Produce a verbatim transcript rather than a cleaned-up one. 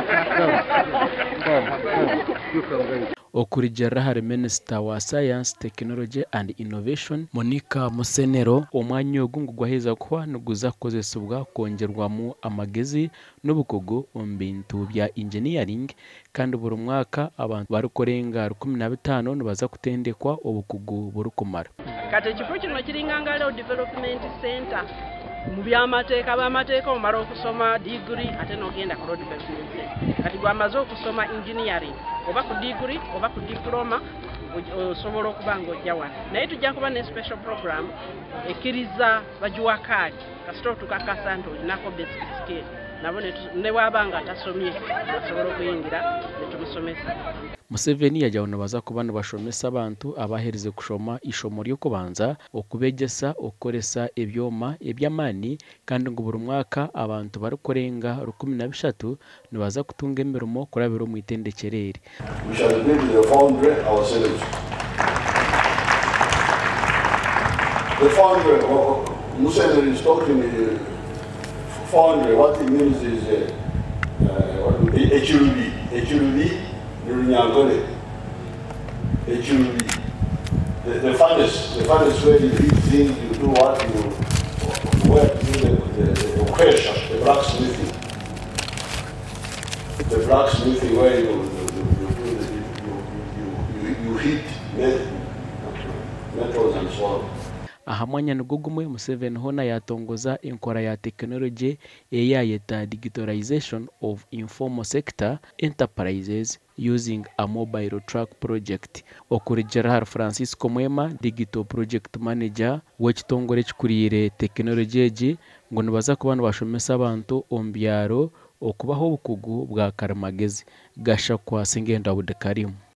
Okurijara hari Minister wa Science, Technology and Innovation Monica Musenero omwanya ogu ngugwaheza kuba nuguza kukozesebwa kongerwamu amagezi n'obukugu omu bintu bya engineering kandi buri mwaka abantu barikurenga rukumi na bitano nibaza kutendekwa obukugu burukumara. Kati ekifo kino kiringangalo Development Center mu byamateeka bamateeka omala okusoma degree ate n'ogenda ku road development center. Kati gwamaze okusoma engineering oba ku degree oba ku diploma osobola okuba ng'ojja wano. Naye tujja kuba ne special program ekkiriza bajuwa kaadi kasita tukakasa nti olinako basic skill nabo ne bwaba nga tasomye asobola okuyingira ne tumusomesa. Museveni yajawona baza kuba nibashomesa abantu abahereze kushoma ishomo ry'okubanza okubegesa okukoresa ebyoma eby'amaani kandi ngo buri mwaka abantu barikurenga rukumi na bishatu nibaza kutunga emirimo kurabira omu itendekyerere. We shall build the foundry ourselves. The foundry, Museveni is talking uh, foundry, what it means is uh, uh, H U V, H U V, nirishongora, H U V. The, the furnace, the furnace where you heat things, you do what you, where you do the, the, the pressure, the blacksmithing. The blacksmithing where you, you, you, you, you, you heat metals and so on. Aha mwanya nigwo gumwe Museveni hona yatongoza enkora ya technology eyayeta digitalization of informal sector enterprises using a mobile truck project. Okurijara har Francisco Mwema, digital project manager w'ekitongore kikurire technology egi ngo nibaza kuba nibashomesa abantu omu byaro okubaho obukugu bwa karimagezi. Gasha kwa Singenda Abudekarimu.